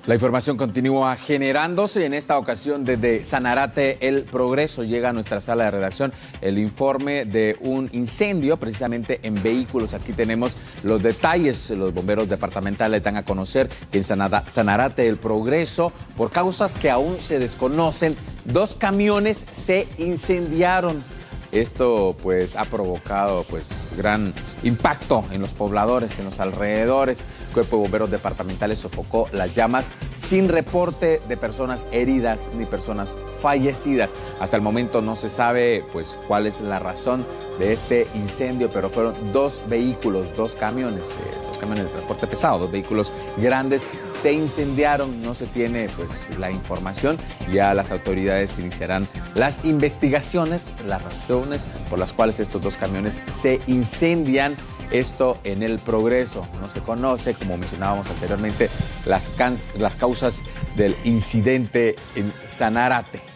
La información continúa generándose. En esta ocasión, desde Sanarate, El Progreso, llega a nuestra sala de redacción el informe de un incendio precisamente en vehículos. Aquí tenemos los detalles. Los bomberos departamentales dan a conocer que en Sanarate, El Progreso, por causas que aún se desconocen, 2 camiones se incendiaron. Esto pues ha provocado pues gran impacto en los pobladores, en los alrededores. El Cuerpo de Bomberos departamentales sofocó las llamas sin reporte de personas heridas ni personas fallecidas. Hasta el momento no se sabe pues cuál es la razón de este incendio, pero fueron 2 vehículos, 2 camiones de transporte pesado, 2 vehículos grandes se incendiaron. No se tiene pues la información. Ya las autoridades iniciarán las investigaciones, las razones por las cuales estos 2 camiones se incendian. Esto en El Progreso. No se conoce, como mencionábamos anteriormente, las causas del incidente en Sanarate.